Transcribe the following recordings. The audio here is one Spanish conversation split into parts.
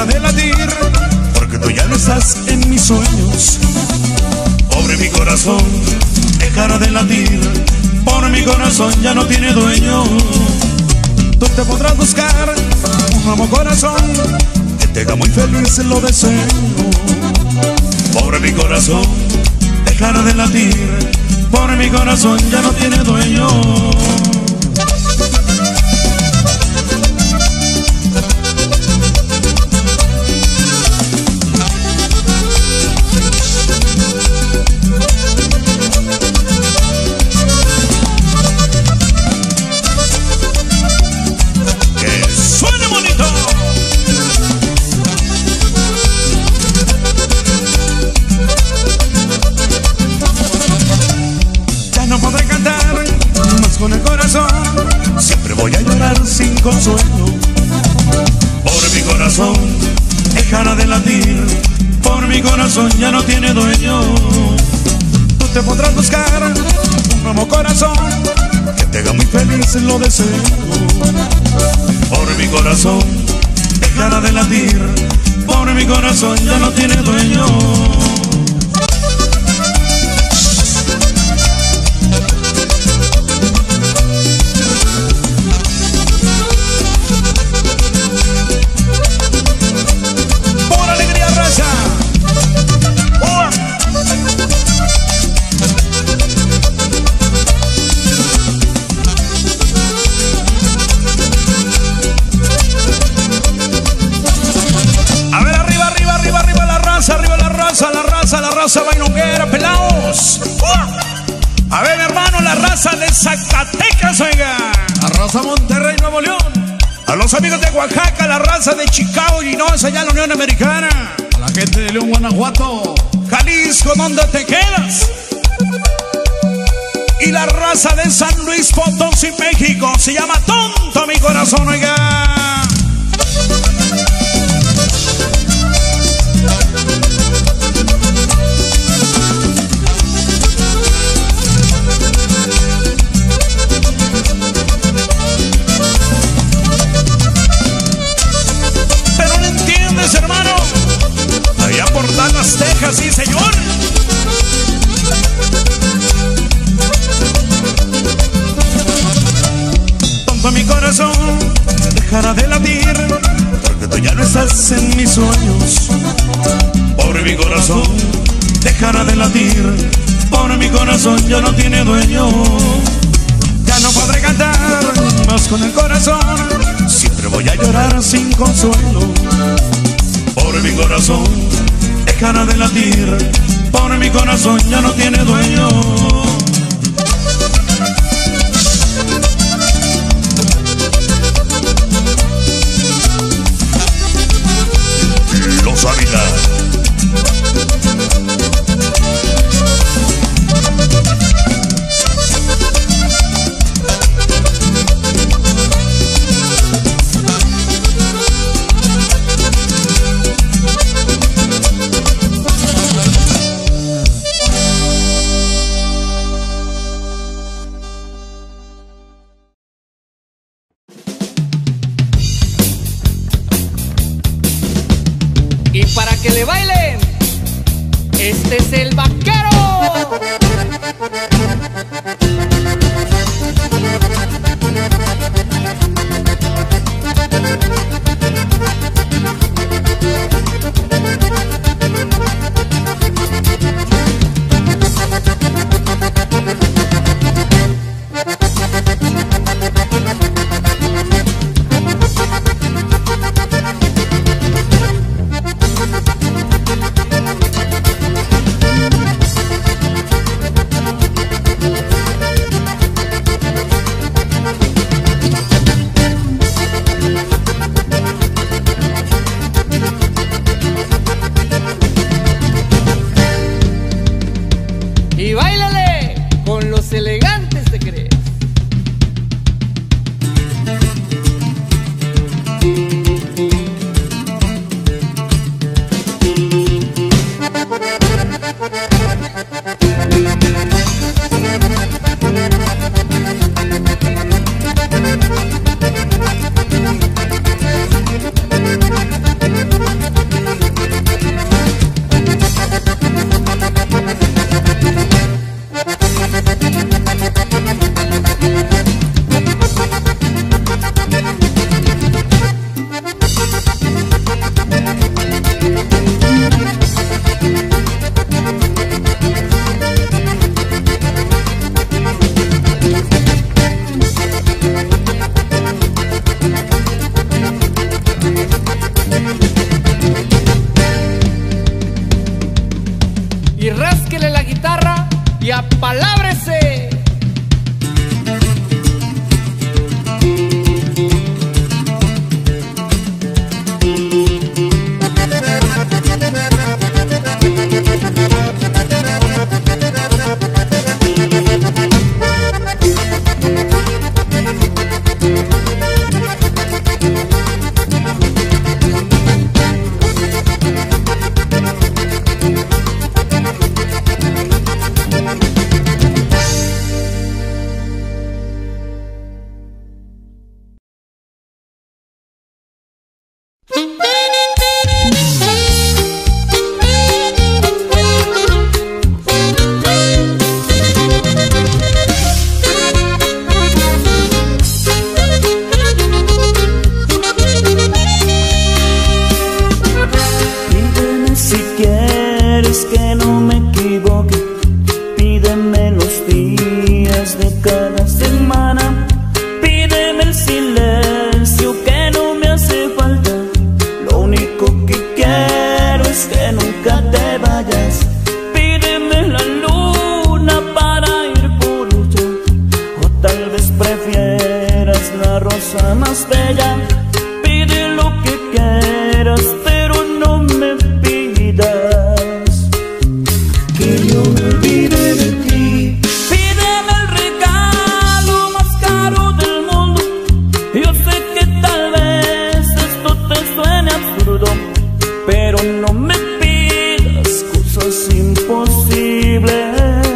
de latir, porque tú ya no estás en mis sueños. Pobre mi corazón, dejará de latir, por mi corazón ya no tiene dueño. Tú te podrás buscar un nuevo corazón que te haga muy feliz, lo deseo. Pobre mi corazón, dejará de latir, por mi corazón ya no tiene dueño. Con el corazón siempre voy a llorar sin consuelo. Por mi corazón dejará de latir, por mi corazón ya no tiene dueño. Tú te podrás buscar un nuevo corazón que te haga muy feliz, lo deseo. Por mi corazón dejará de latir, por mi corazón ya no tiene dueño. La raza bailonguera, pelados. A ver, mi hermano, la raza de Zacatecas, oiga. La raza Monterrey, Nuevo León. A los amigos de Oaxaca, la raza de Chicago, Illinois, allá en la Unión Americana. A la gente de León, Guanajuato. Jalisco, ¿dónde te quedas? Y la raza de San Luis Potosí, México. Se llama Tonto mi corazón, oiga. Hermano, allá por Dallas, Texas, sí señor. Tonto mi corazón dejará de latir, porque tú ya no estás en mis sueños. Pobre mi corazón dejará de latir, por mi corazón ya no tiene dueño. Ya no podré cantar más con el corazón, siempre voy a llorar sin consuelo. Por mi corazón dejará de latir, por mi corazón ya no tiene dueño. Los Ávila. Y para que le bailen, este es el vaquero. más bella. Pide lo que quieras, pero no me pidas que yo me olvide de ti. Pídeme el regalo más caro del mundo. Yo sé que tal vez esto te suene absurdo, pero no me pidas cosas imposibles,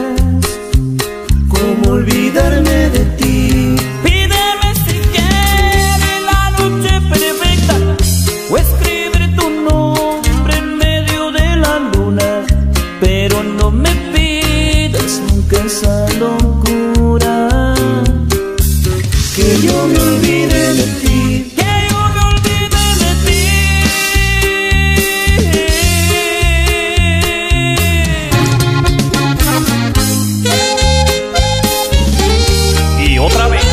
como olvidarme de ti. Pídeme si quieres la noche perfecta, o escribir tu nombre en medio de la luna, pero no me pidas nunca esa locura, que yo me olvide de ti, que yo me olvide de ti. Y otra vez.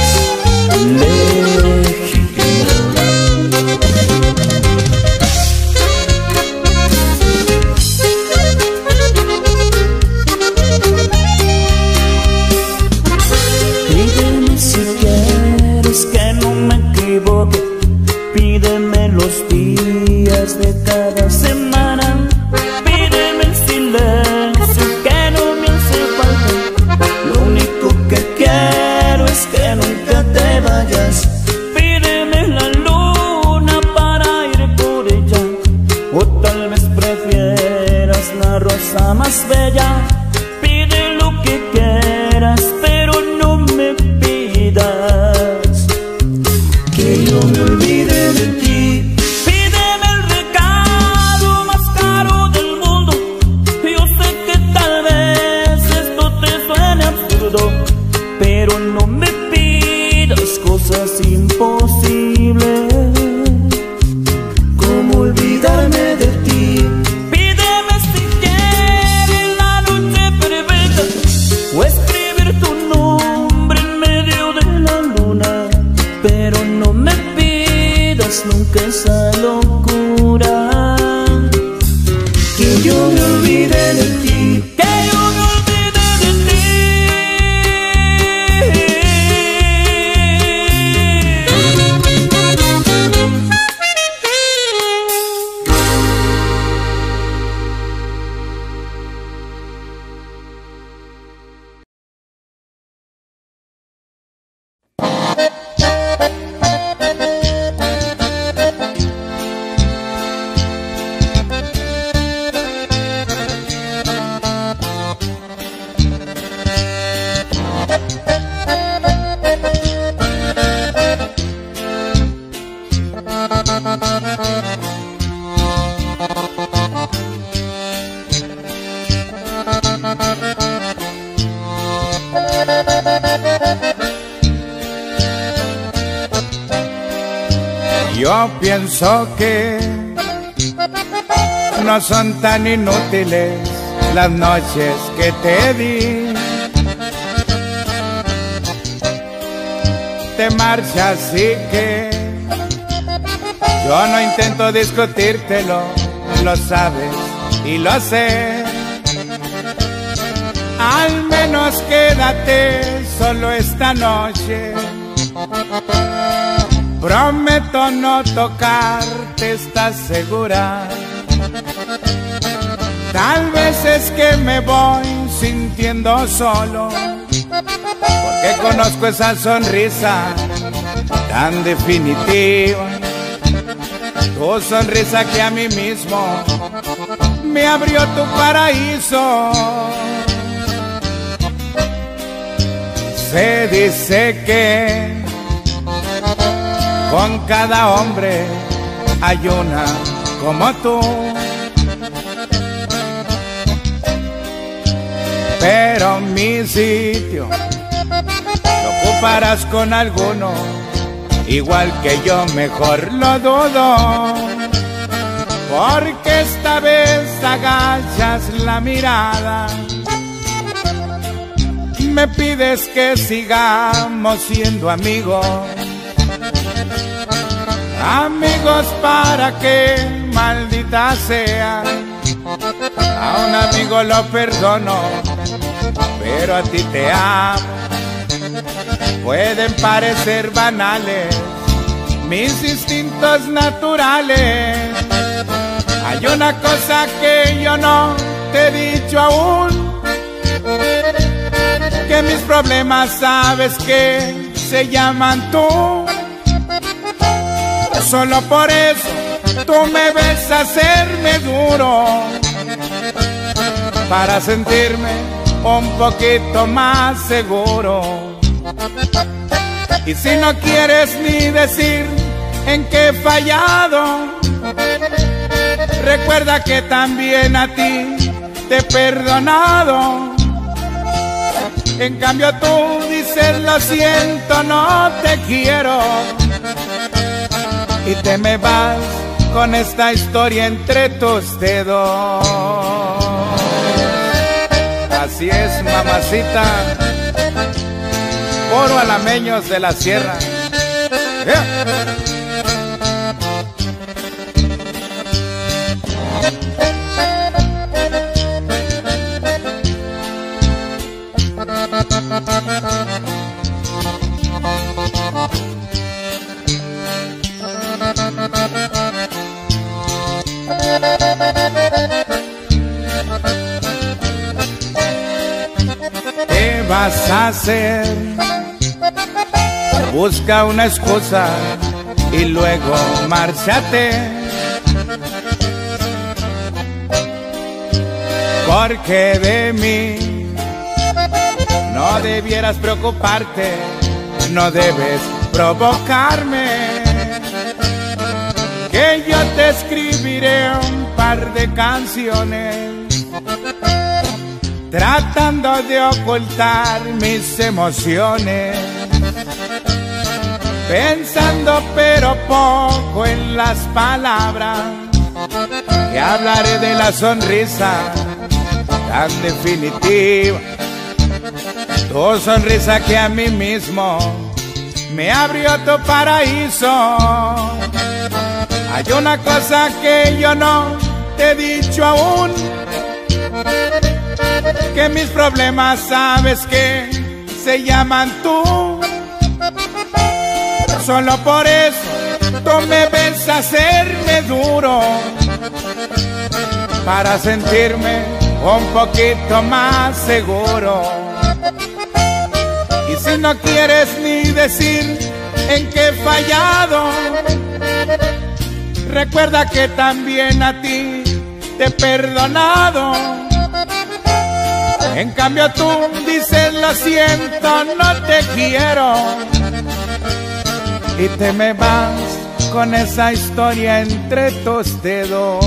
Pídeme si quieres que no me equivoque, pídeme los días de cada semana, pídeme el silencio que no me hace falta. Lo único que quiero es que nunca te vayas. Pídeme la luna para ir por ella, o tal vez prefieras la rosa más bella. Pide lo que quieras, pero no me pidas que yo me olvide de ti. Pídeme el regalo más caro del mundo. Yo sé que tal vez esto te suene absurdo, pero no me pidas cosas imposibles, como olvidarme de ti. Pídeme si quieres la noche perfecta, o escribir tu nombre en medio de la luna, pero no me pidas nunca esa locura, que yo me olvide de ti, que yo me olvide de ti. Yo pienso que no son tan inútiles las noches que te di. Te marchas y que yo no intento discutírtelo, lo sabes y lo sé. Al menos quédate solo esta noche. Prometo no tocarte, ¿estás segura? Tal vez es que me voy sintiendo solo, porque conozco esa sonrisa tan definitiva, tu sonrisa que a mí mismo me abrió tu paraíso. Se dice que con cada hombre hay una como tú, pero mi sitio lo ocuparás con alguno, igual que yo, mejor lo dudo, porque esta vez agachas la mirada, me pides que sigamos siendo amigos. Amigos para que, maldita sea, a un amigo lo perdono, pero a ti te amo. Pueden parecer banales mis instintos naturales. Hay una cosa que yo no te he dicho aún, que mis problemas sabes que se llaman tú. Solo por eso tú me ves hacerme duro, para sentirme un poquito más seguro. Y si no quieres ni decir en qué he fallado, recuerda que también a ti te he perdonado. En cambio tú dices lo siento, no te quiero, y te me vas con esta historia entre tus dedos. Así es, mamacita, puro alameños de la sierra. ¿Qué vas a hacer? Busca una excusa y luego márchate, porque de mí no debieras preocuparte, no debes provocarme, que yo te escribiré un par de canciones tratando de ocultar mis emociones, pensando pero poco en las palabras, que hablaré de la sonrisa tan definitiva, tu sonrisa que a mí mismo me abrió tu paraíso. Hay una cosa que yo no te he dicho aún, que mis problemas sabes que se llaman tú. Solo por eso tú me ves hacerme duro, para sentirme un poquito más seguro. Y si no quieres ni decir en qué he fallado, recuerda que también a ti te he perdonado. En cambio tú dices lo siento, no te quiero, y te me vas con esa historia entre tus dedos.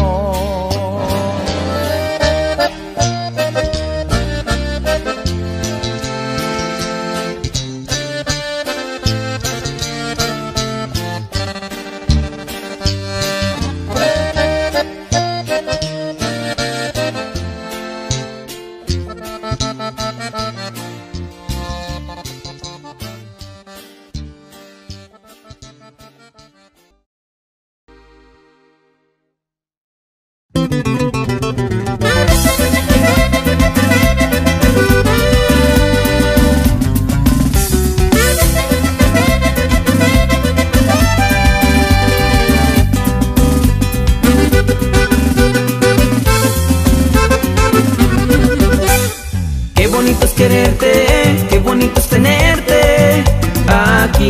Qué bonito es quererte, qué bonito es tenerte aquí.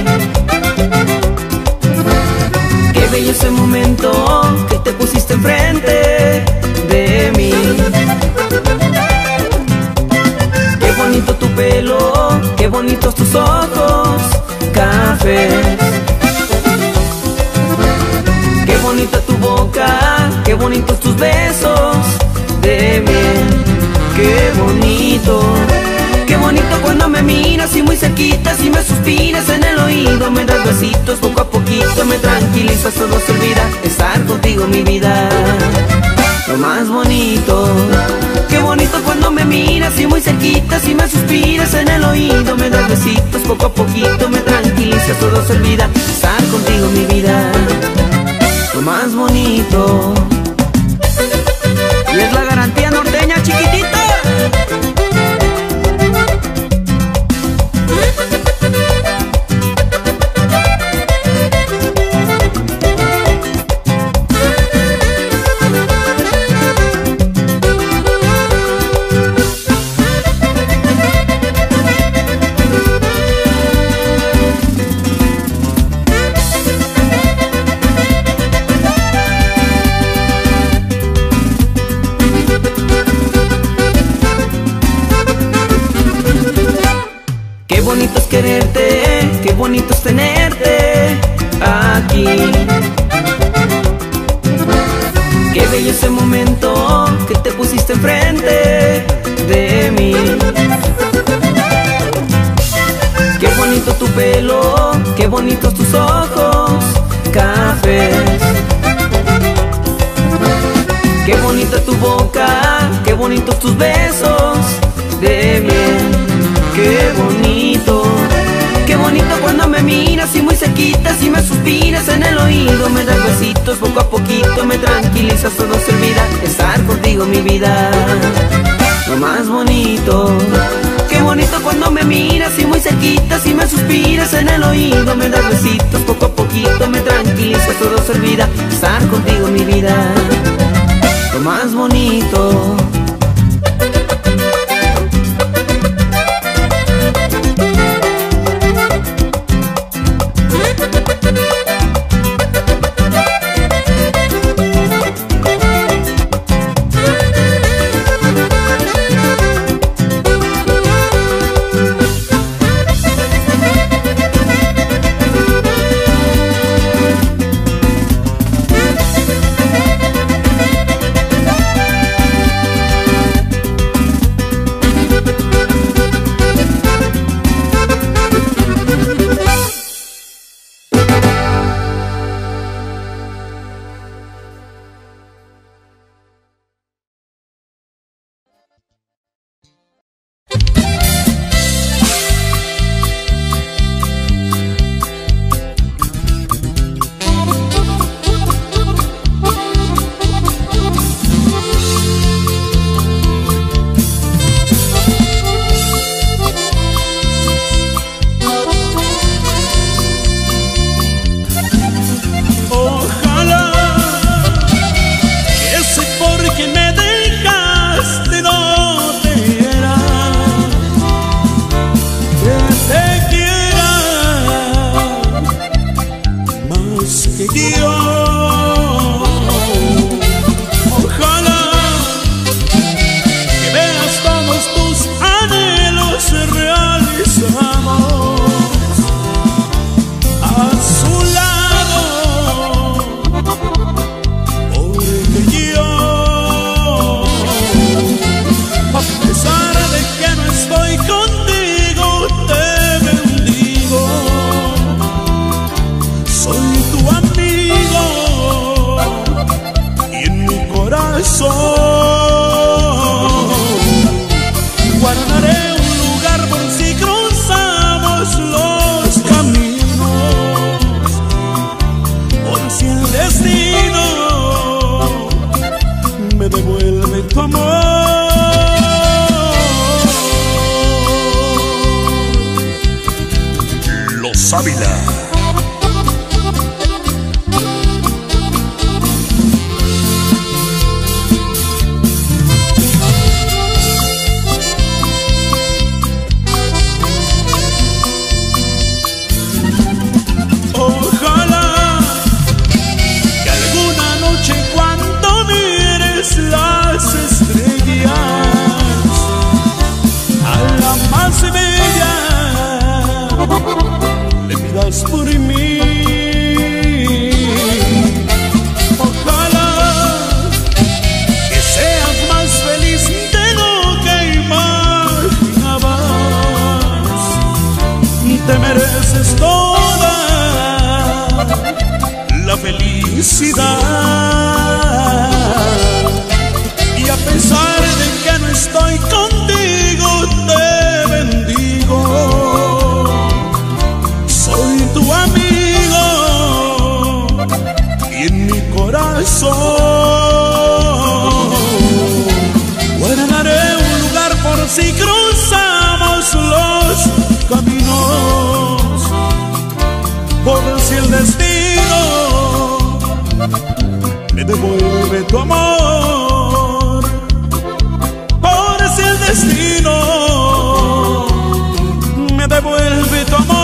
Qué bello ese momento que te pusiste enfrente de mí. Qué bonito tu pelo, qué bonitos tus ojos cafés. Qué bonita tu boca, qué bonitos tus besos de miel. Qué bonito cuando me miras y muy cerquitas y me suspiras en el oído, me das besitos poco a poquito, me tranquilizas, todo se olvida, estar contigo mi vida, lo más bonito. Qué bonito cuando me miras y muy cerquitas y me suspiras en el oído, me das besitos poco a poquito, me tranquilizas, todo se olvida, estar contigo mi vida, lo más bonito. Y es la garantía norteña, chiquitita. quererte, qué bonito es tenerte aquí. Qué bello ese momento que te pusiste enfrente de mí. Qué bonito tu pelo, qué bonitos tus ojos cafés. Qué bonita tu boca, qué bonitos tus besos de miel. Qué bonito cuando me miras y muy cerquitas y me suspiras en el oído. Me das besitos poco a poquito, me tranquilizas, todo se olvida. Estar contigo mi vida, lo más bonito. Qué bonito cuando me miras y muy cerquitas y me suspiras en el oído. Me das besitos poco a poquito, me tranquilizas, todo se olvida. Estar contigo mi vida, lo más bonito. Ávila. Ojalá que alguna noche cuando mires las estrellas a la más bella le pidas por mí. Ojalá que seas más feliz de lo que imaginabas. Te mereces toda la felicidad, y a pesar de que no estoy contigo, te bendigo. Soy tu amigo y en mi corazón guardaré un lugar por si cruzamos los caminos, por si el destino me devuelve tu amor, por si el destino me devuelve tu amor.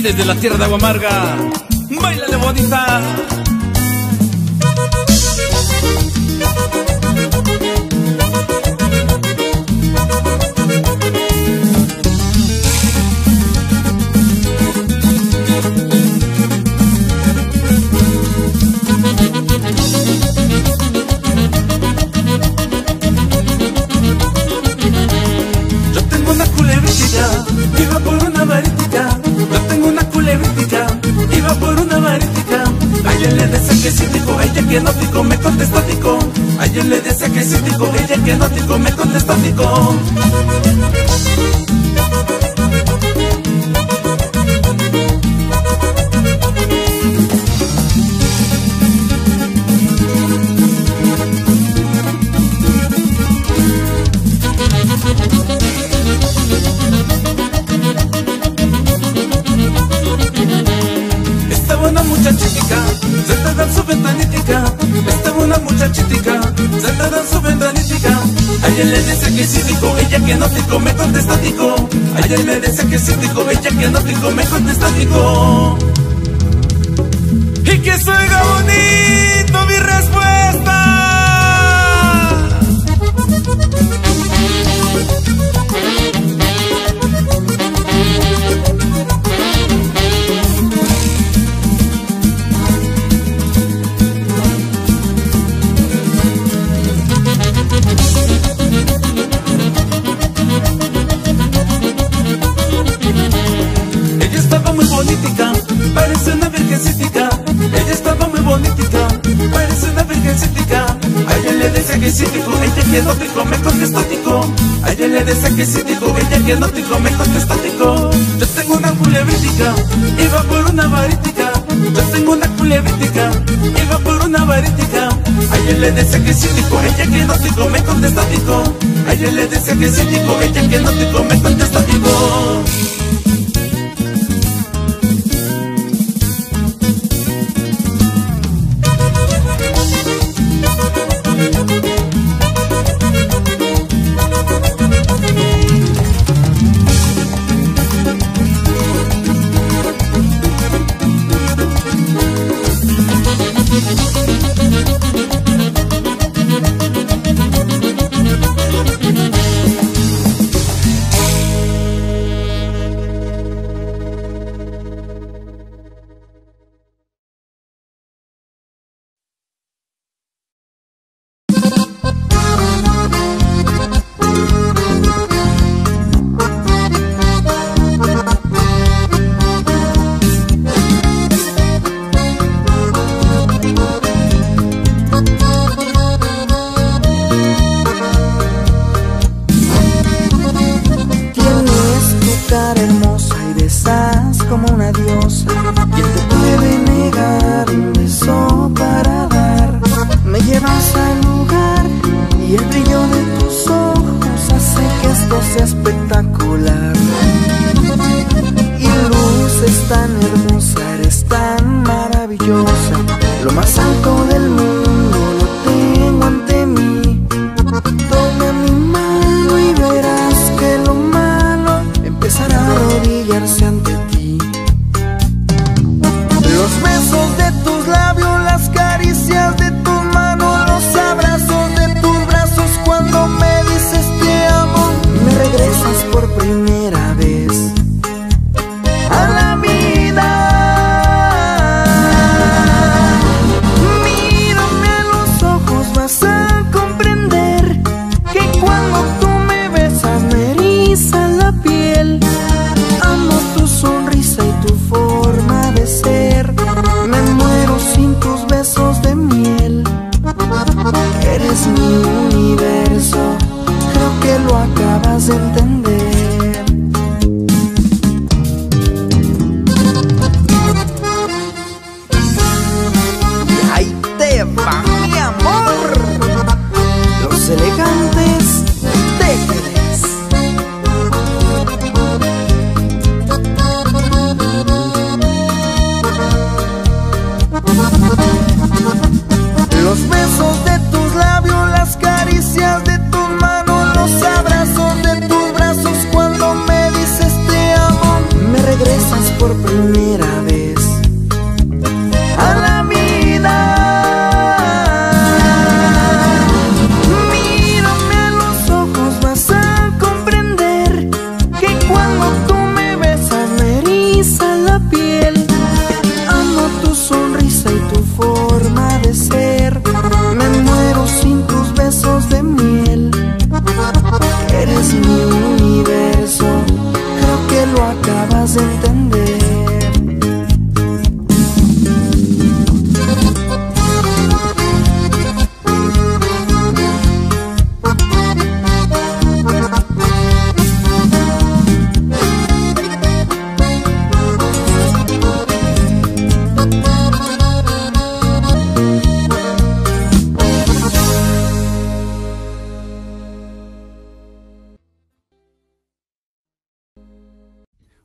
desde la tierra de Agua Amarga, ¡báilale bonita! Iba por una varítica, yo tengo una culebrítica, iba por una varítica. A ella le decía que sí tico, ella que no tico, me contestó tico. A ella le decía que sí tico, ella que no tico, me contestó tico. Sentada en su ventanítica, estaba una muchachitica, sentada en su ventanítica. A ella le decía que sí tico, ella que no tico, me contesta tico. A ella le decía que sí tico, ella que no tico, me contesta tico. Y que se oiga bonito mi respuesta. Parece una virgencítica, ella estaba muy bonitica, parece una virgencítica. A ella le decía que sí tico, ella que no tico, me contestó tico. A ella le decía que sí tico, ella que no tico, me contestó tico. Yo tengo una culebrítica, iba por una varítica. Yo tengo una culebrítica, iba por una varítica. A ella le decía que sí tico, ella que no tico, me contestó tico. A ella le decía que sí tico, ella que no tico, me contestó tico. por primera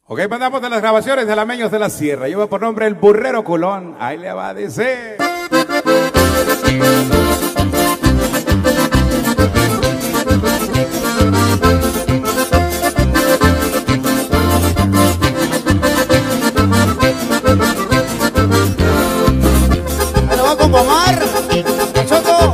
Ok, mandamos de las grabaciones de Alameños de la Sierra. Lleva por nombre El Burrero Culón. Ahí le va a decir. Ahí lo va con Omar, Choco.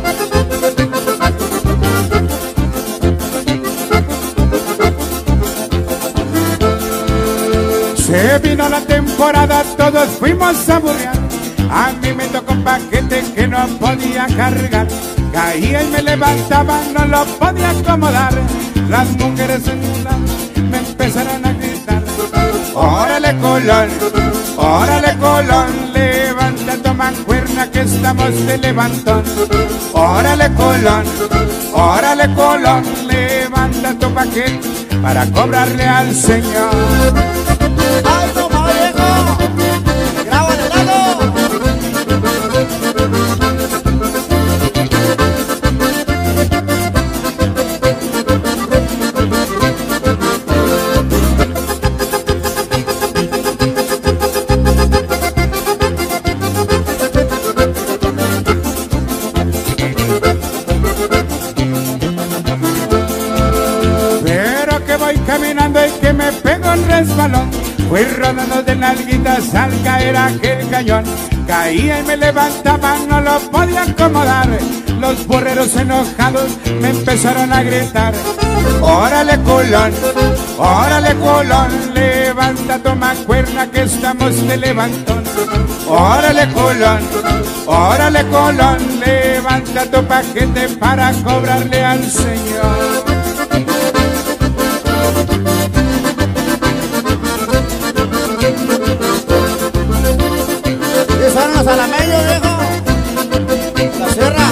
Se vino la temporada, todos fuimos a burrear. A mí me tocó un paquete que no podía cargar. Caía y me levantaba, no lo podía acomodar. Las mujeres en un lado me empezaron a gritar: órale Colón, levanta tu mancuerna que estamos de levantón. Órale Colón, levanta tu paquete para cobrarle al Señor. ¡Ay, toma, viejo! ¡Graba de lado! Pero que voy caminando y que me pego un resbalón. Fui rodando de nalguitas al caer aquel cañón. Caía y me levantaba, no lo podía acomodar. Los burreros enojados me empezaron a gritar: órale Colón, levanta tu mancuerna que estamos de levantón. Órale Colón, levanta tu paquete para cobrarle al Señor. ¿Qué son los alameños, viejo? La Sierra.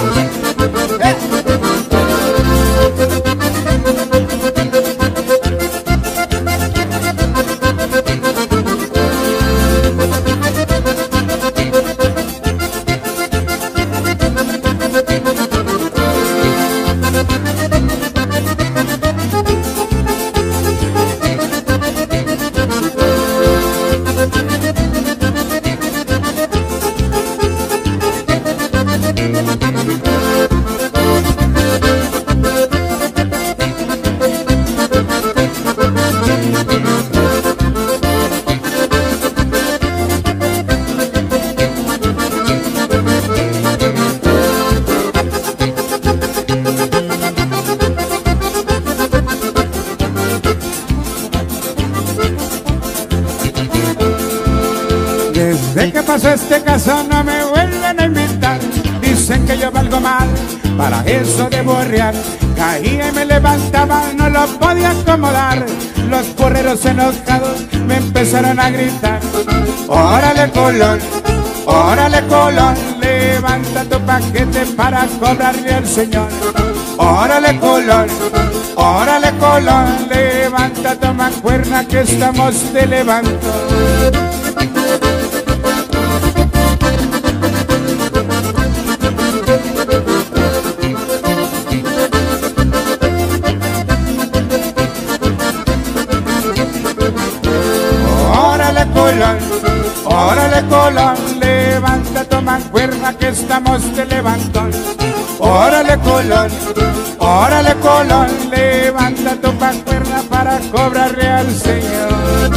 Desde que pasó este caso no me vuelven a invitar. Dicen que yo valgo mal para eso de borrear. Caía y me levantaba, no lo podía acomodar. Los burreros enojados me empezaron a gritar: órale Colón, levanta tu paquete para cobrarle al Señor. Órale Colón, levanta tu mancuerna que estamos de levantón. Órale Colón, levanta tu mancuerna que estamos de levantón. Órale Colón, levanta tu mancuerna para cobrarle al Señor.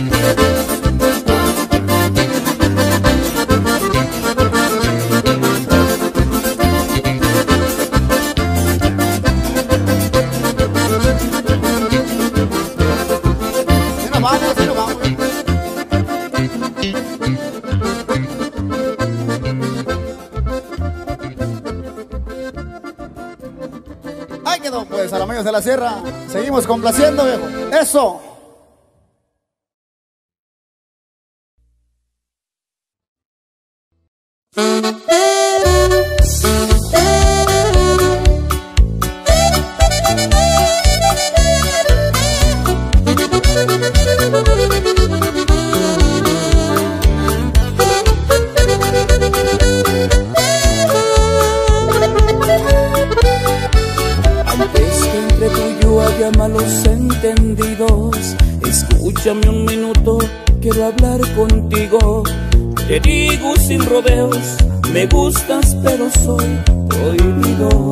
Sí nos vamos. Ahí quedó pues, Alameños de la Sierra. Seguimos complaciendo, viejo. ¡Eso! calla malos entendidos. Escúchame un minuto, quiero hablar contigo. Te digo sin rodeos, me gustas pero soy prohibido.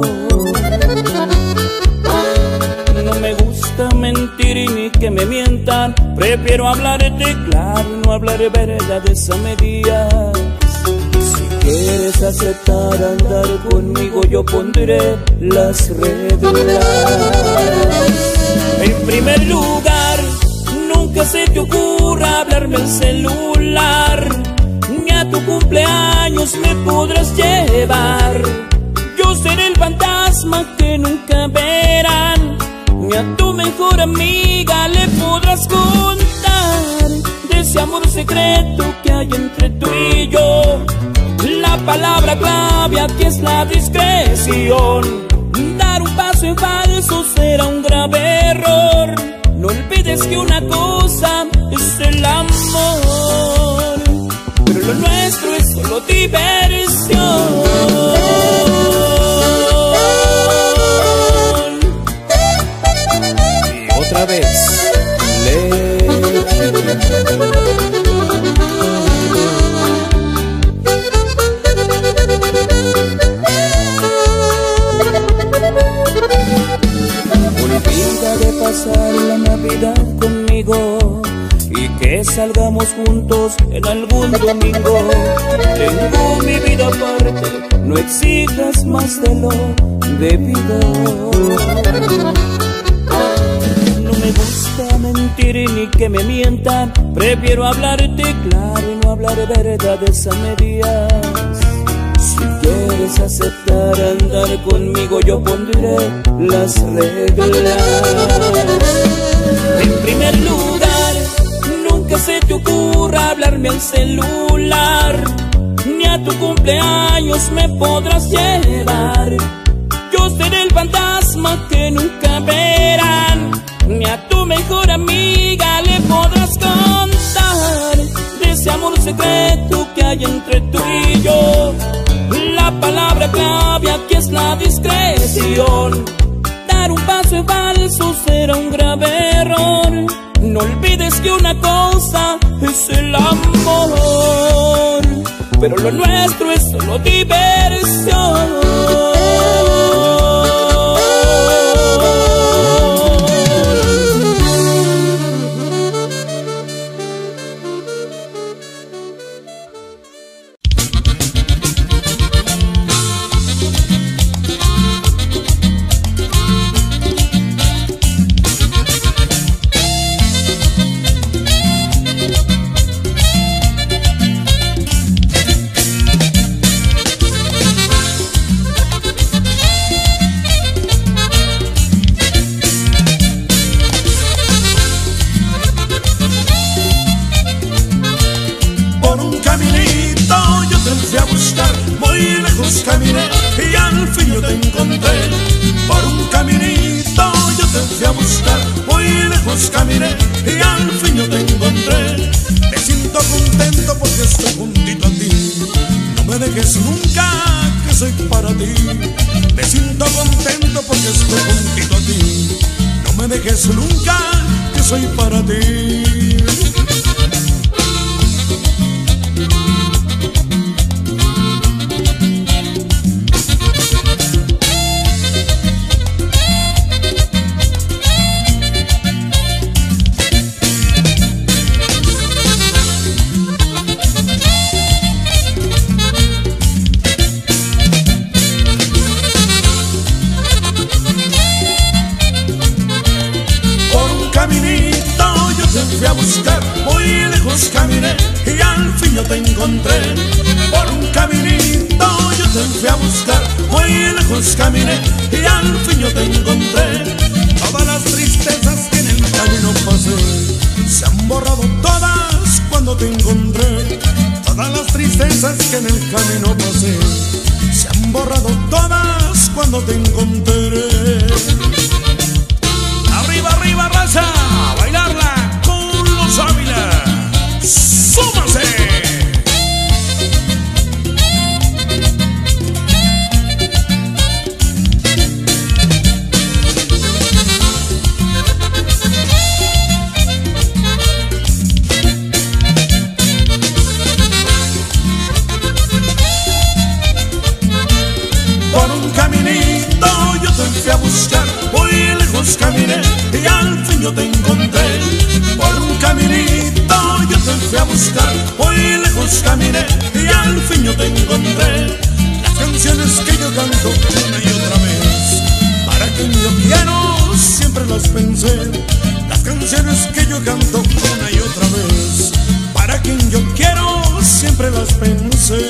No me gusta mentir y ni que me mientan. Prefiero hablarte claro y no hablar verdades a medias. Si quieres aceptar andar conmigo, yo pondré las reglas. En primer lugar, nunca se te ocurra hablarme al celular. Ni a tu cumpleaños me podrás llevar. Yo seré el fantasma que nunca verán. Ni a tu mejor amiga le podrás contar de ese amor secreto que hay entre tú y yo. La palabra clave aquí es la discreción. Dar un paso en falso será un grave error. No olvides que una cosa es el amor, pero lo nuestro es solo diversión. Otra vez, olvida de pasar la Navidad conmigo y que salgamos juntos en algún domingo. Tengo mi vida aparte, no exijas más de lo debido. Me gusta mentir y ni que me mientan. Prefiero hablarte claro y no hablar verdades a medias. Si quieres aceptar andar conmigo, yo pondré las reglas. En primer lugar, nunca se te ocurra hablarme al celular. Ni a tu cumpleaños me podrás llevar. Yo seré el fantasma que nunca verán. Ni a tu mejor amiga le podrás contar de ese amor secreto que hay entre tú y yo. La palabra clave aquí es la discreción. Dar un paso en falso será un grave error. No olvides que una cosa es el amor, pero lo nuestro es solo diversión. Caminé y al fin yo te encontré. Por un caminito yo te fui a buscar. Muy lejos caminé y al fin yo te encontré. Me siento contento porque estoy juntito a ti. No me dejes nunca, que soy para ti. Me siento contento porque estoy juntito a ti. No me dejes nunca, que soy para ti. Fui a buscar, muy lejos caminé y al fin yo te encontré. Por un caminito yo te fui a buscar, muy lejos caminé y al fin yo te encontré. Todas las tristezas que en el camino pasé se han borrado todas cuando te encontré. Todas las tristezas que en el camino pasé se han borrado todas cuando te encontré. Arriba, arriba, raza, a bailarla. Ávila, súmase. buscar, muy lejos caminé y al fin yo te encontré. Por un caminito yo te fui a buscar, muy lejos caminé y al fin yo te encontré. Las canciones que yo canto una y otra vez, para quien yo quiero siempre las pensé. Las canciones que yo canto una y otra vez, para quien yo quiero siempre las pensé.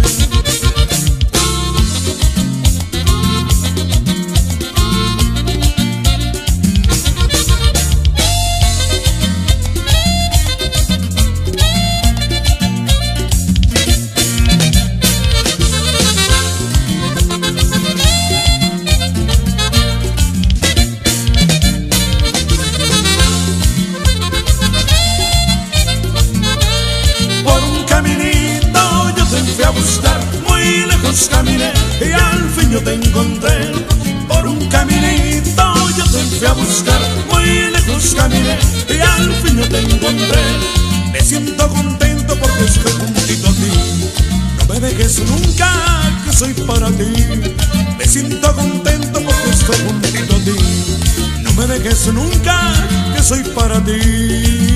Caminé y al fin yo te encontré. Por un caminito yo te fui a buscar, muy lejos caminé y al fin yo te encontré. Me siento contento porque estoy juntito a ti. No me dejes nunca, que soy para ti. Me siento contento porque estoy juntito a ti. No me dejes nunca, que soy para ti.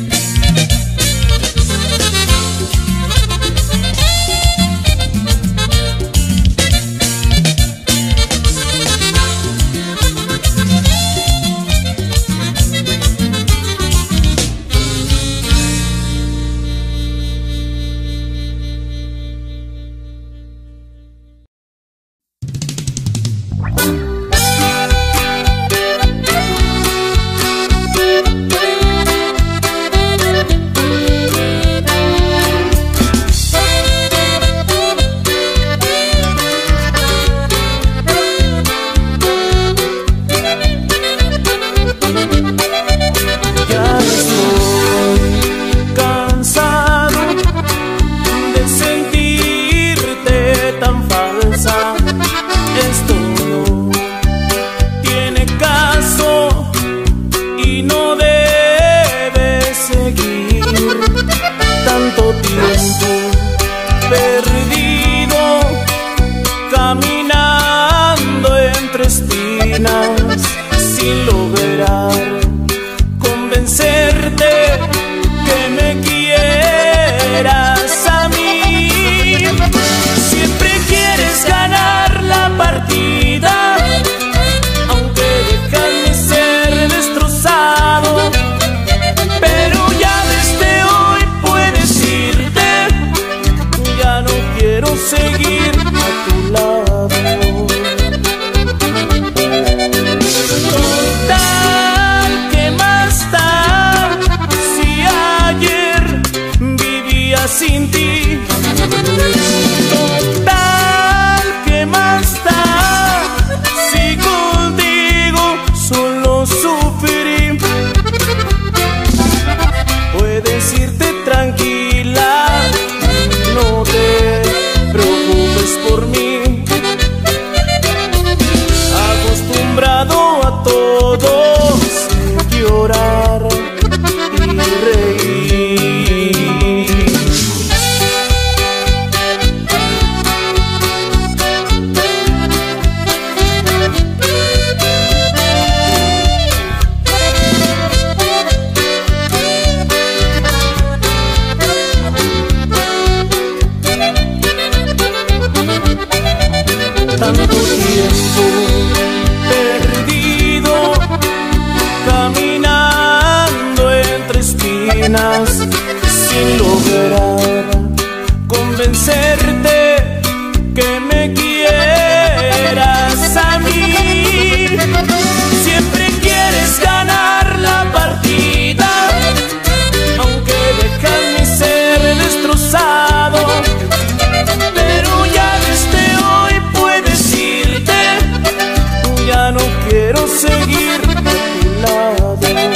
Sin lograr convencerte que me quieras a mí. Siempre quieres ganar la partida, aunque dejarme ser destrozado. Pero ya desde hoy puedes irte, ya no quiero seguir a tu lado.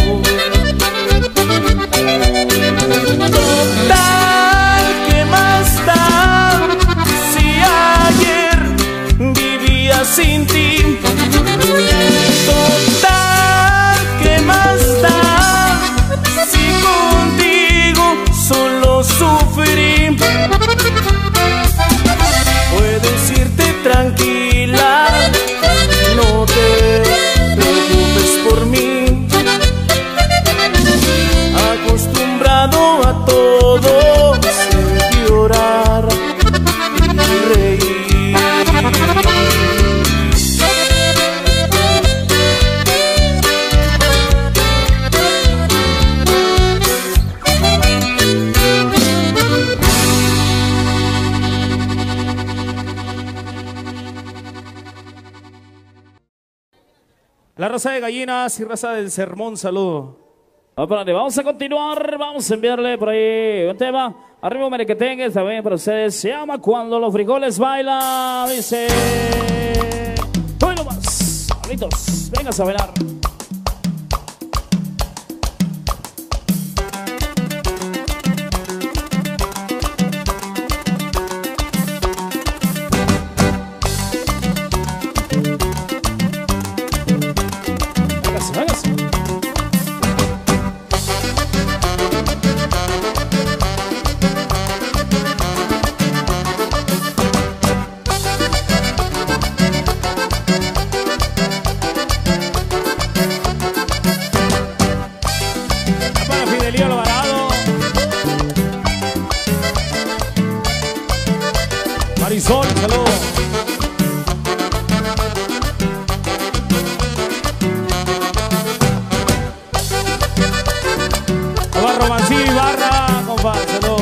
Total, ¿qué más da si ayer vivía sin ti? Total, ¿qué más da si contigo solo sufrí? Puedes irte tranquila, no te La raza de Gallinas y raza del Sermón, saludo. Vamos a continuar, vamos a enviarle por ahí un tema. Arriba merequetengue también para ustedes. Se llama Cuando los frijoles bailan. Dice... Hoy nomás, abuelitos, vengas a bailar. Marisol, saludos. Romancillo y Barra, compadre, saludos.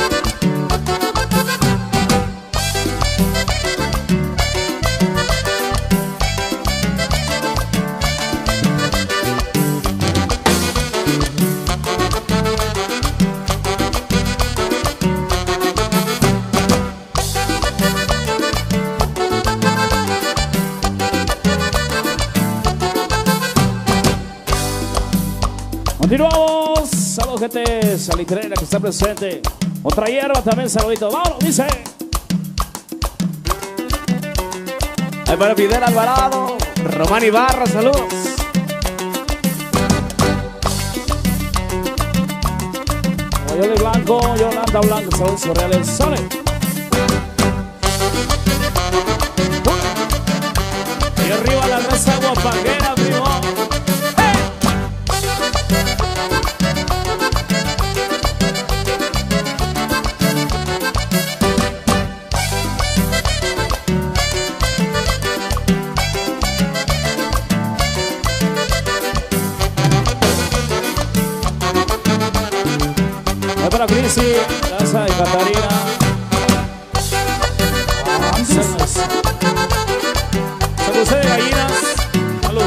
Continuamos, saludos gente salitrera que está presente. Otra hierba también, saludito. Vámonos, dice. Ahí para Fidel Alvarado, Román Ibarra, saludos. Yoli Blanco, Yolanda Blanco, saludos surreales. Sale. Y arriba la raza guapanguera, primo. Para Crisi, casa de Catarina. San José de Gallinas. Salud.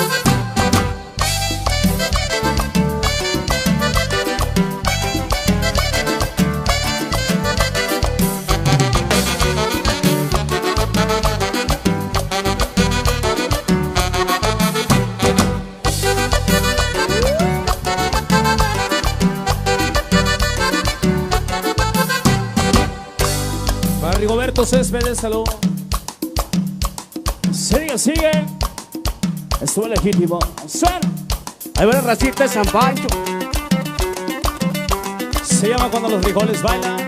Rigoberto Céspedes, salud. Sigue. Estuvo legítimo. Suena. Ahí va la racita de San Pancho. Se llama Cuando los frijoles bailan.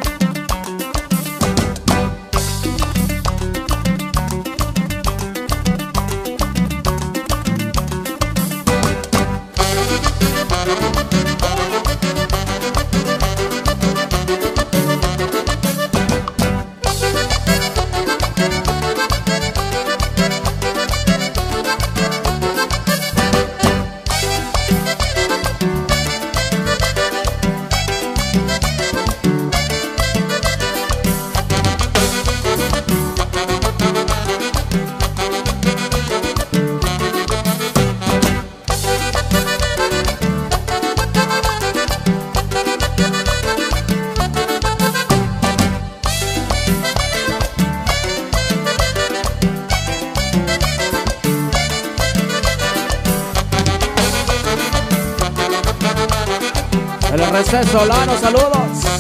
El RC Solano, saludos.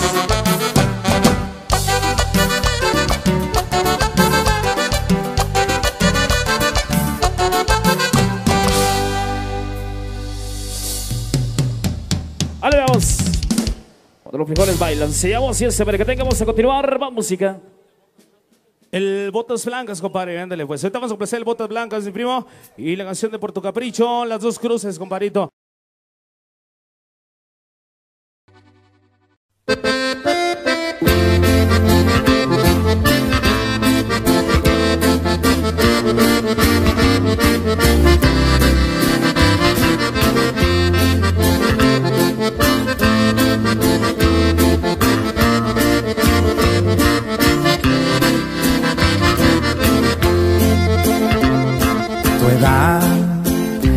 Vale, vamos. Cuando los frijoles bailan. Se llama así ese, para que tengamos a continuar. Va música. El Botas Blancas, compadre, ándale pues. Ahorita vamos a ofrecer el Botas Blancas, mi primo. Y la canción de Puerto Capricho, Las Dos Cruces, compadrito. Tu edad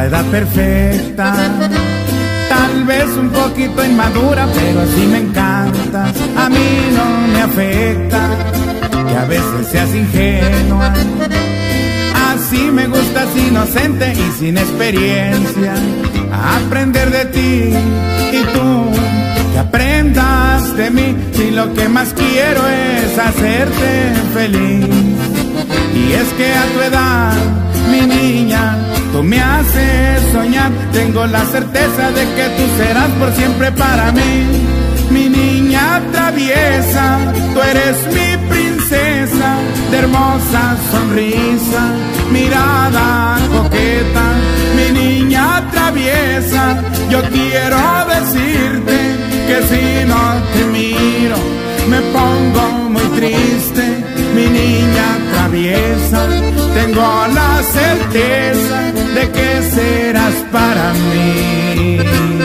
la edad perfecta. Tal vez un poquito inmadura, pero así me encantas. A mí no me afecta que a veces seas ingenua. Así me gustas, inocente y sin experiencia. Aprender de ti y tú que aprendas de mí. Si lo que más quiero es hacerte feliz. Y es que a tu edad, mi niña, tú me haces soñar. Tengo la certeza de que tú serás por siempre para mí. Mi niña traviesa, tú eres mi princesa, de hermosa sonrisa, mirada coqueta. Mi niña traviesa, yo quiero decirte que si no te miro me pongo muy triste. Mi niña traviesa, tengo la certeza de que serás para mí.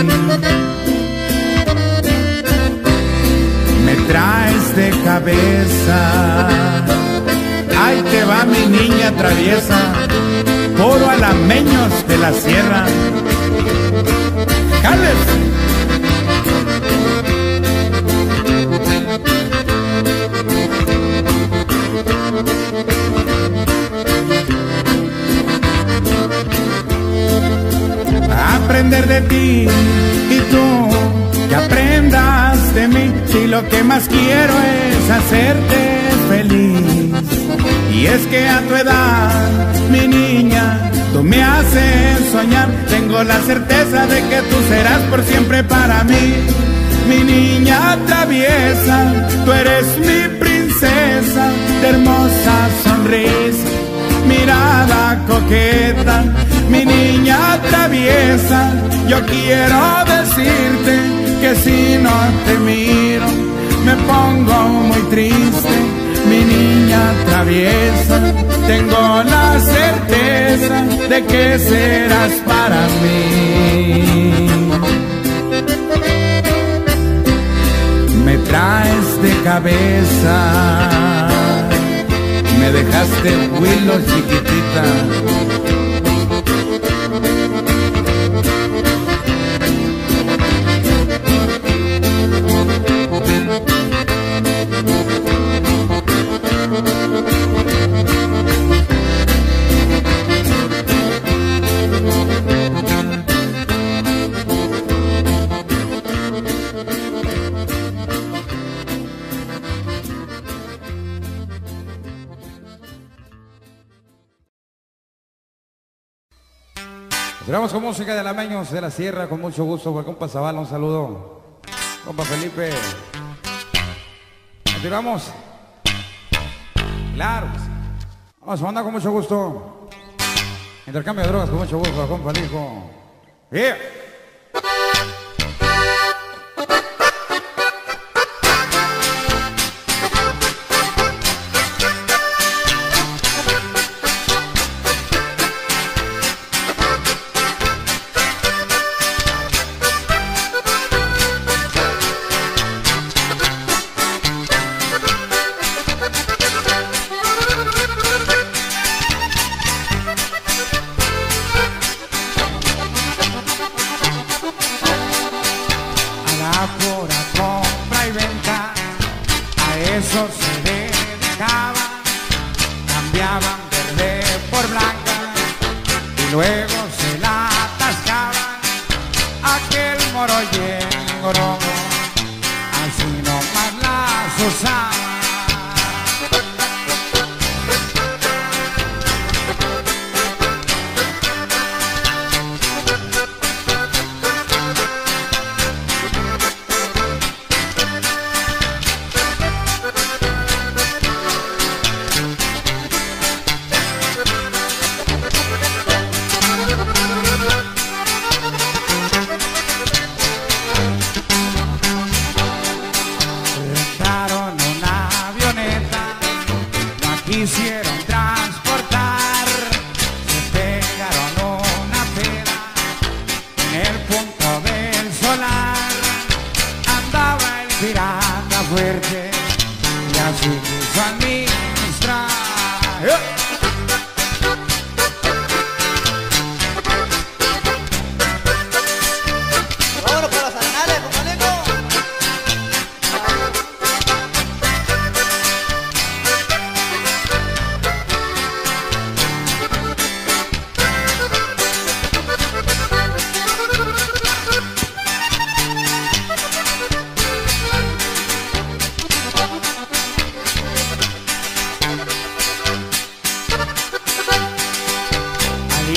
Me traes de cabeza, ahí te va mi niña traviesa, puro alameños de la sierra. ¡Jales! Aprender de ti y tú que aprendas de mí. Si lo que más quiero es hacerte feliz. Y es que a tu edad, mi niña, tú me haces soñar. Tengo la certeza de que tú serás por siempre para mí. Mi niña traviesa, tú eres mi princesa, de hermosa sonrisa, mirada coqueta. Mi niña traviesa, yo quiero decirte que si no te miro me pongo muy triste. Mi niña traviesa, tengo la certeza de que serás para mí. Me traes de cabeza, me dejaste huilo chiquitita. Continuamos con música de alameños de la sierra, con mucho gusto. Por compa Zavala, un saludo. Compa Felipe. Continuamos. Claro. Vamos a mandar con mucho gusto. Intercambio de drogas con mucho gusto, compa el hijo. Yeah.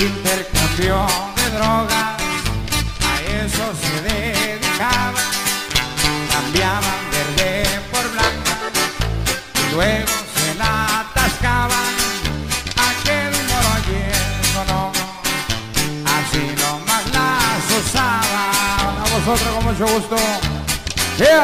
intercambio de drogas, a eso se dedicaban, cambiaban verde por blanca y luego se la atascaban, aquel moro lleno, no, así nomás las usaban. A vosotros con mucho gusto. Yeah.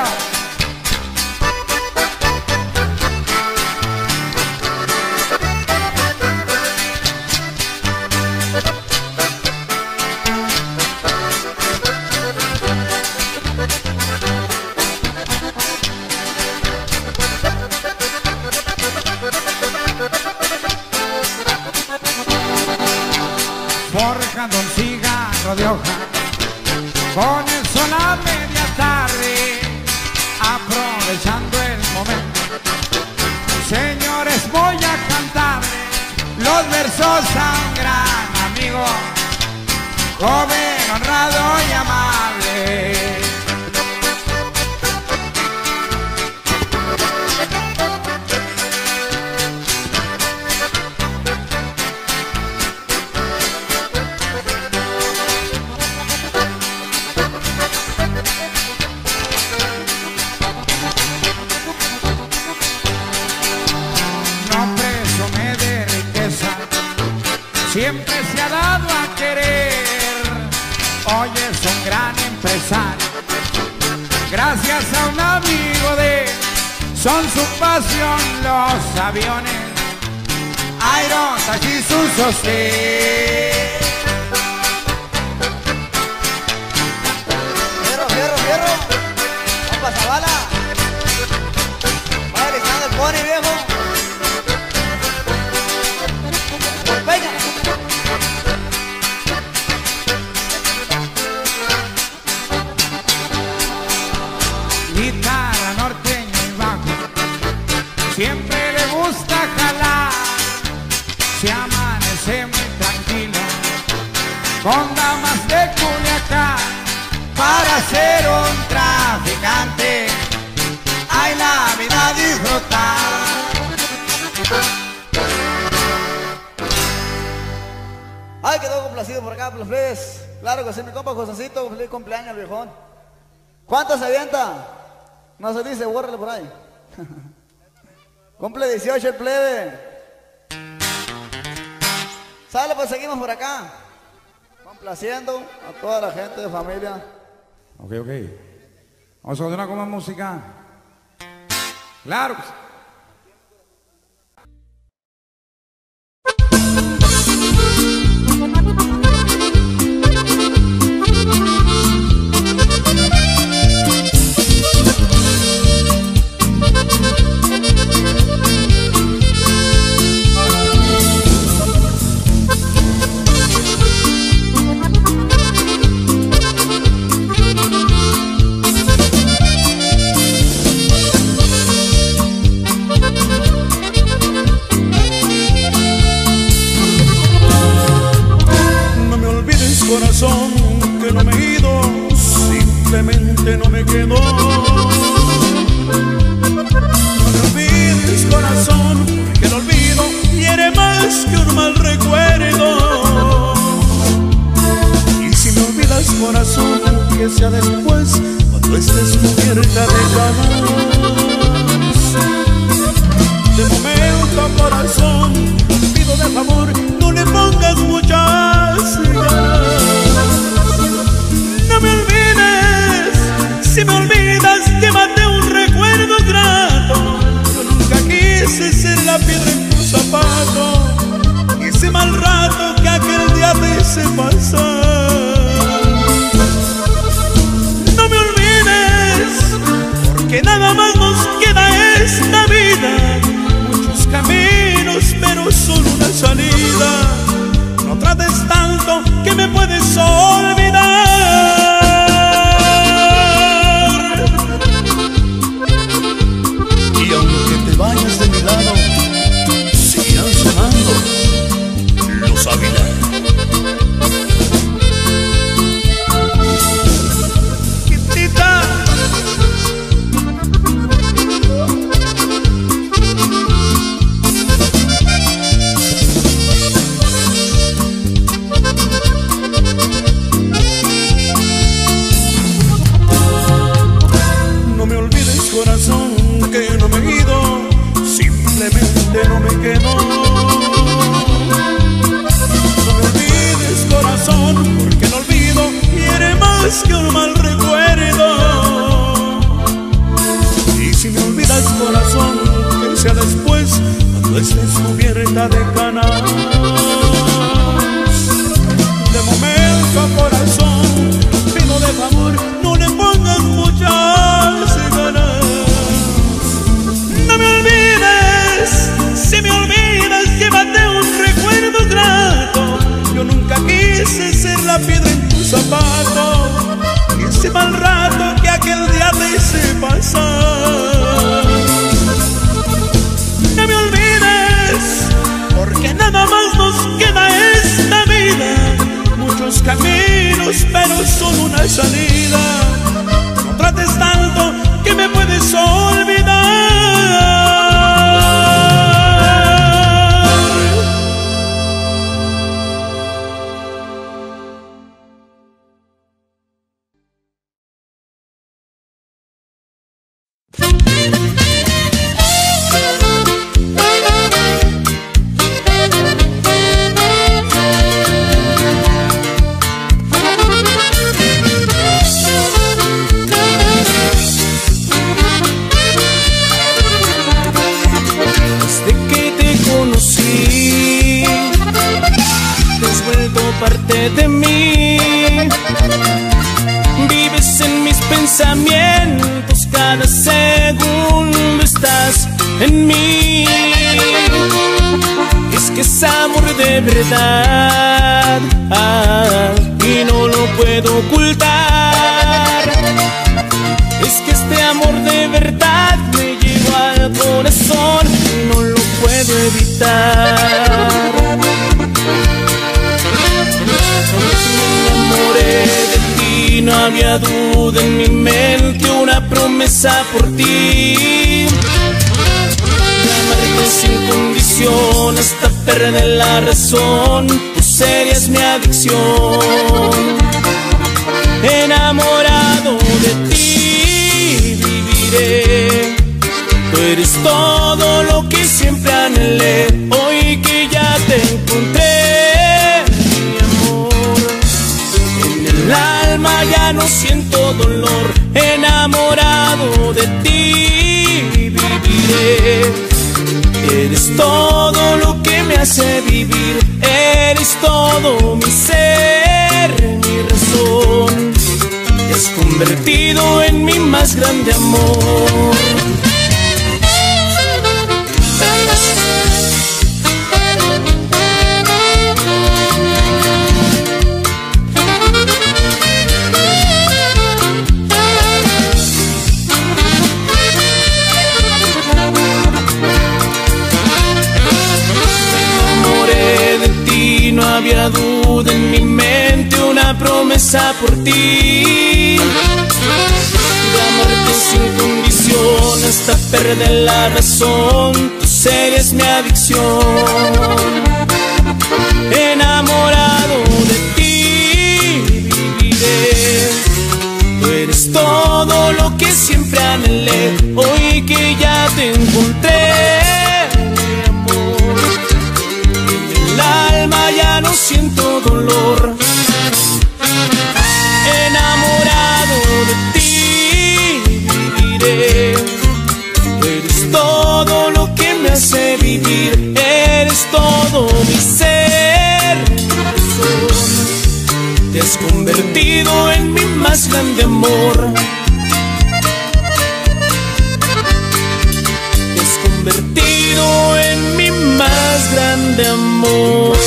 Forjando un cigarro de hoja con el sol a media tarde, aprovechando el momento. Señores, voy a cantar los versos a un gran amigo, joven, honrado y amable. Siempre se ha dado a querer, hoy es un gran empresario, gracias a un amigo de él, son su pasión los aviones, Iron Taxi su sostén. Fierro, compa Zavala, vaya listando el pony, viejo. Venga. Guitarra norteña y bajo, siempre le gusta jalar, se amanece muy tranquilo, con damas de Culiacán, para ser un traficante, hay la vida a disfrutar. Ay, quedó complacido por acá, por los plebes. Claro que sí, mi compa Josecito, feliz cumpleaños, viejón. ¿Cuánto se avienta? No se dice, bórrele por ahí. Cumple 18 el plebe. Sale, pues seguimos por acá, complaciendo a toda la gente de familia. Ok. Vamos a continuar con más música. Claro que sí. Corazón, que no me he ido, simplemente no me quedo. No me olvides, corazón, porque el olvido hiere más que un mal recuerdo. Y si me olvidas, corazón, que sea después, cuando estés cubierta de camas. De momento, corazón, pido de favor, no le pongas muchas ganas. No me olvides, si me olvidas, llévate un recuerdo grato. Yo nunca quise ser la piedra en tu zapato, y ese mal rato que aquel día te hice pasar. No me olvides, porque nada más nos queda esta vida. Muchos caminos, pero solo una salida. No trates tanto que me puedes olvidar. Y aunque te vayas de mi lado, seguirán sonando los Ávila. Quitita. hay salida. No trates tanto que me puedes olvidar. Parte de mí, vives en mis pensamientos, cada segundo estás en mí. Es que es amor de verdad, y no lo puedo ocultar. Es que este amor de verdad me llegó al corazón y no lo puedo evitar. Me enamoré de ti, no había duda en mi mente, una promesa por ti. De amarte sin condición hasta perder la razón, tú serías mi adicción. Enamorado de ti viviré, tú eres todo lo que siempre anhelé. Hoy que ya te encontré, el alma ya no siento dolor, enamorado de ti viviré. Eres todo lo que me hace vivir, eres todo mi ser, mi razón. Te has convertido en mi más grande amor. No había duda en mi mente, una promesa por ti. De amarte sin condición hasta perder la razón, tú serías mi adicción. Enamorado de ti viviré, tú eres todo lo que siempre anhelé. Hoy que ya te encontré, el alma ya no siento dolor. Enamorado de ti viviré, eres todo lo que me hace vivir, eres todo mi ser, mi razón. Te has convertido en mi más grande amor. Te has convertido en mi más grande amor.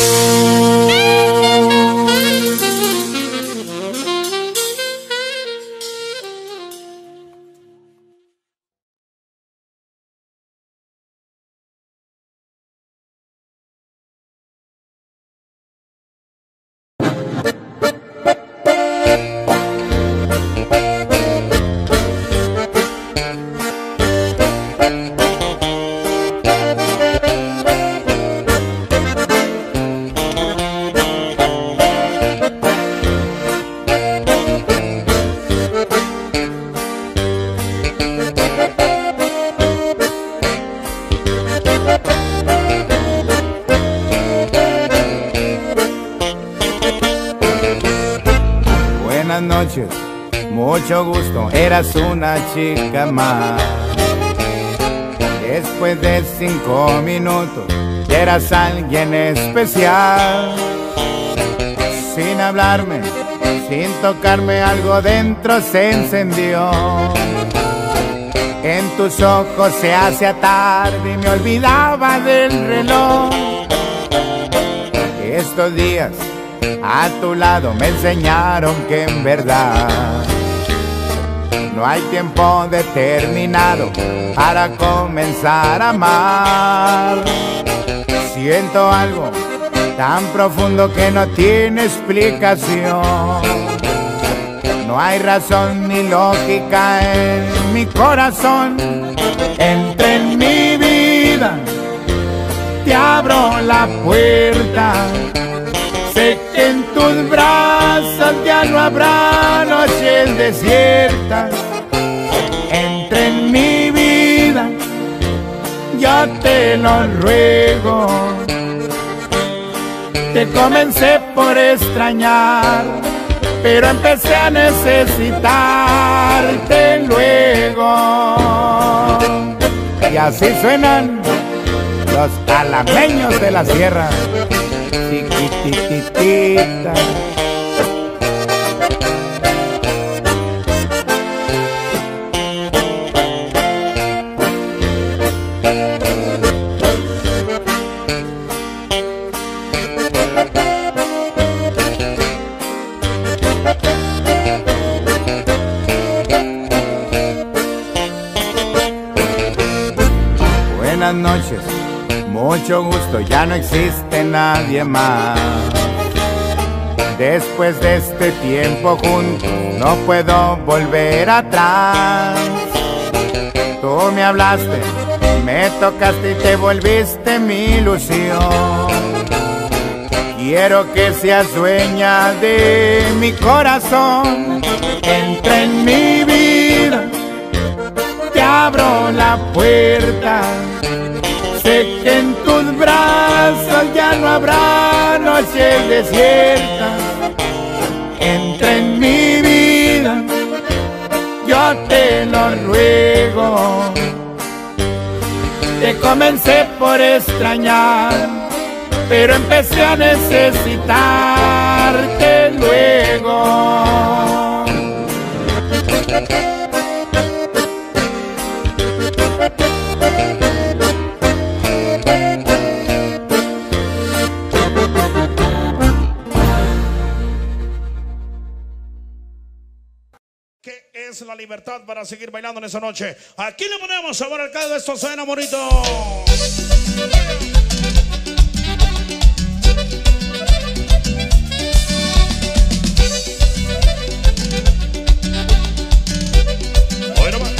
Buenas noches, mucho gusto, eras una chica más. Después de 5 minutos, eras alguien especial. Sin hablarme, sin tocarme, algo dentro se encendió. En tus ojos se hacía tarde y me olvidaba del reloj. Estos días a tu lado me enseñaron que en verdad no hay tiempo determinado para comenzar a amar. Siento algo tan profundo que no tiene explicación. No hay razón ni lógica en mi corazón. Entra en mi vida, te abro la puerta. Sé que en tus brazos ya no habrá noches desiertas. Entra en mi vida, yo te lo ruego. Te comencé por extrañar, pero empecé a necesitarte luego. Y así suenan los alameños de la sierra. Chiquititita. Buenas noches, mucho gusto, ya no existe nadie más. Después de este tiempo juntos, no puedo volver atrás. Tú me hablaste, me tocaste y te volviste mi ilusión. Quiero que seas dueña de mi corazón. Entra en mi vida, te abro la puerta. Sé que en tus brazos ya no habrá noches desiertas. Entra en mi vida, yo te lo ruego. Te comencé por extrañar, pero empecé a necesitarte luego. ¿Qué es la libertad para seguir bailando en esa noche? Aquí le ponemos sabor al caldo, esto suena bonito. Hoy nomás.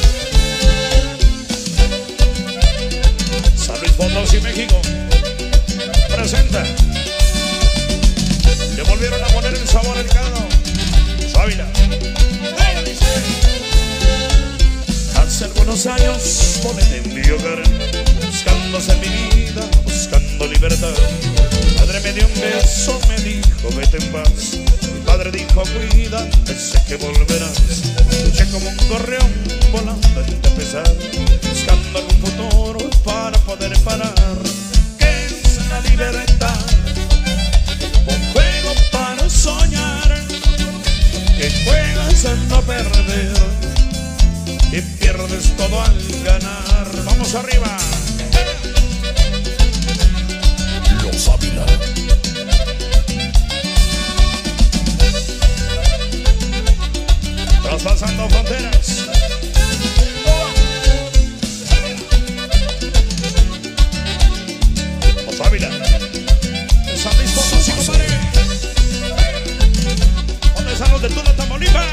San Luis Potosí, México presenta. Le volvieron a poner el sabor al caldo. Ávila. Hace algunos años volé en mi hogar, buscando hacer mi vida, buscando libertad. Mi madre me dio un beso, me dijo vete en paz. Mi padre dijo cuídate, sé que volverás. Luché como un gorrión volando en tempestad, buscando algún futuro para poder parar. ¿Qué es la libertad? Un juego para soñar, que juegas a no perder y pierdes todo al ganar. Vamos arriba. Los Ávila. Traspasando fronteras. Los Ávila. San Luis Potosí, compadre. Los de Tula, Tamaulipas.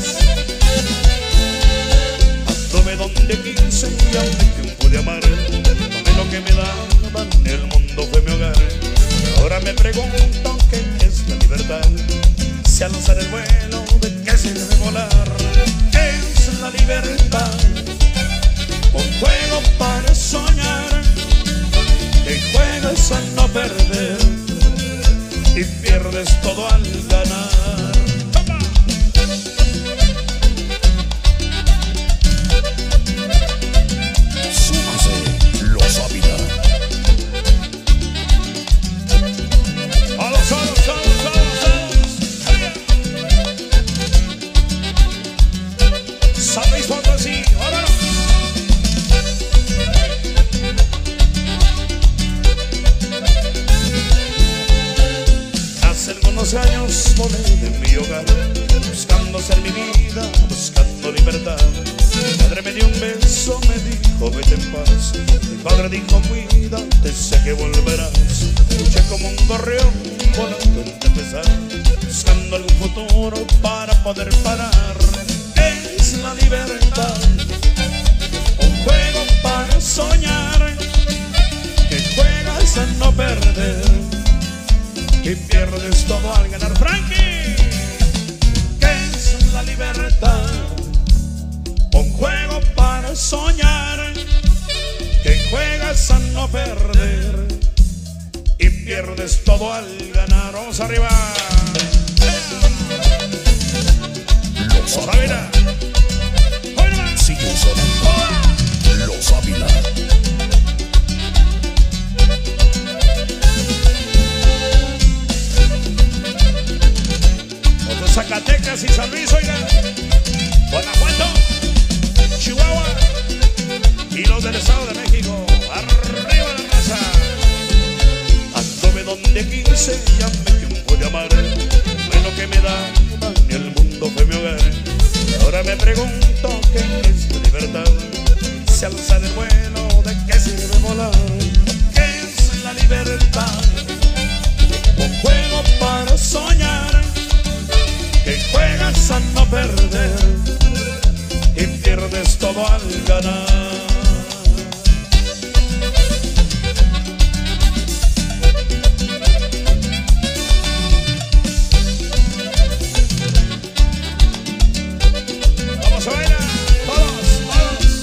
Anduve donde quise y aún que pude amar. Tomé lo que me daban, el mundo fue mi hogar. Ahora me pregunto qué es la libertad. Si al lanzar el vuelo, ¿de qué se debe volar? ¿Qué es la libertad? Un juego para soñar, que juegas a no perder y pierdes todo al ganar. Años volé de mi hogar, buscando ser mi vida, buscando libertad. Mi madre me dio un beso, me dijo vete en paz. Mi padre dijo cuídate, sé que volverás. Luché como un gorrión volando en tempestad, buscando algún futuro para poder parar. Es la libertad, un juego para soñar, que juegas a no perder y pierdes todo al ganar. Frankie, ¿qué es la libertad? Un juego para soñar, que juegas a no perder y pierdes todo al ganar. Vamos arriba. Los Ávila. Sigue sonando Los Ávila. Otros Zacatecas y San Luis, oiga. Guanajuato, Chihuahua y los del Estado de México. Arriba la raza. Anduve donde 15 ya me tiempo de amar. No es lo que me da, ni el mundo fue mi hogar. Ahora me pregunto qué es la libertad. Se alza del vuelo, ¿de qué sirve volar? ¿Qué es la libertad? Un juego para soñar, que juegas a no perder y pierdes todo al ganar. Vamos a bailar, todos, todos.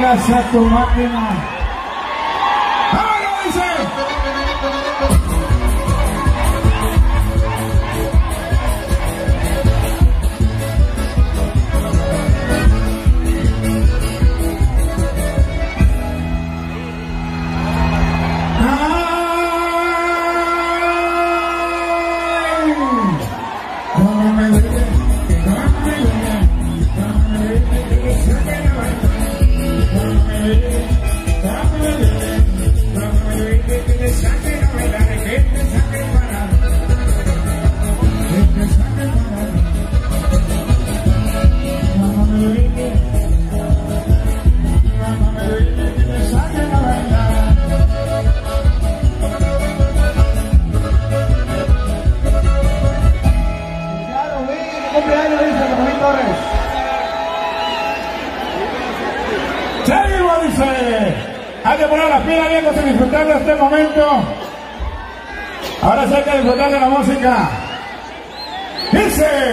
llegas a tu máquina. ¡Ahora dice! Hay que poner las pilas bien para disfrutar de este momento. Ahora sí hay que disfrutar de la música. ¡Dice!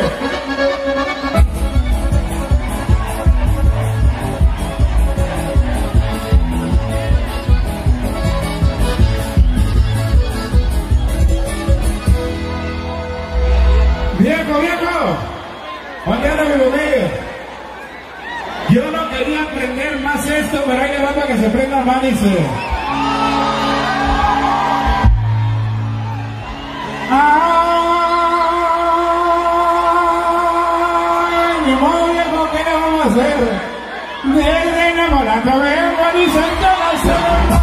¡Viejo, viejo! ¿Dónde anda mi bebé? Yo no quería aprender más esto, pero hay que dar para que se prenda más, dice. ¡Ay! Ni modo, viejo, ¿qué le vamos a hacer? Desde enamorando vengo, dice el corazón.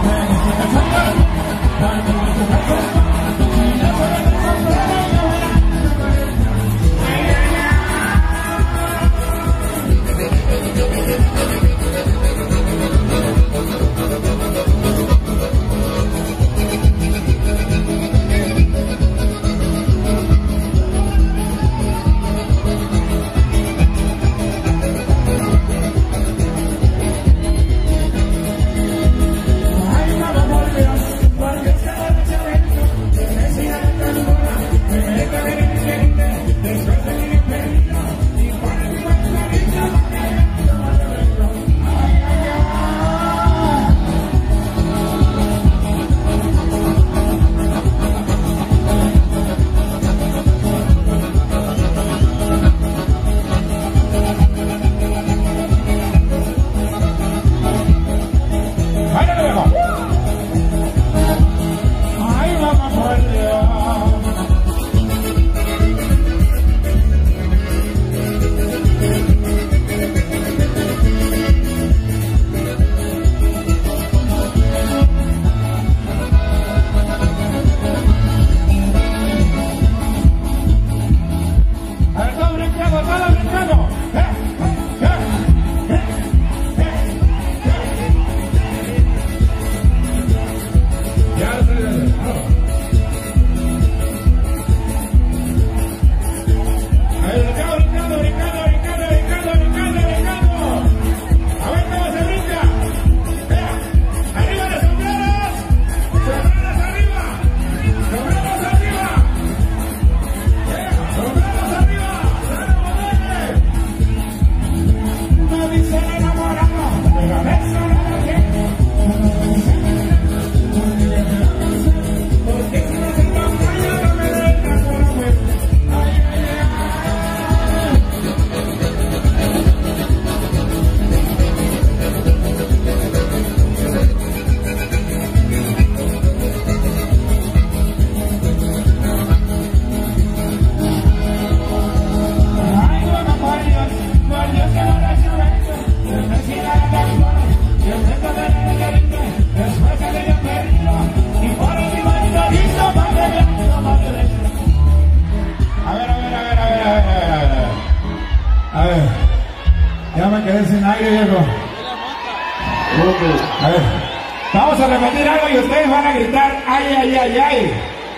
A ver, vamos a repetir algo y ustedes van a gritar ¡ay, ay, ay, ay!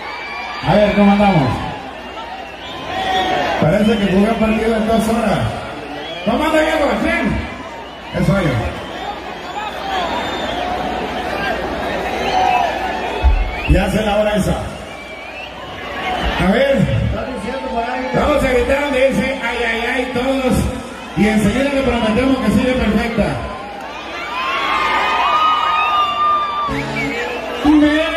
A ver, ¿cómo andamos? Parece que jugué un partido en 2 horas. ¿Cómo anda, Diego? ¿Bien? Eso yo. Ya se la hora esa. A ver, vamos a gritar donde dice ¡ay, ay, ay! Todos. Y enseguida le prometemos que sigue perfecta. Me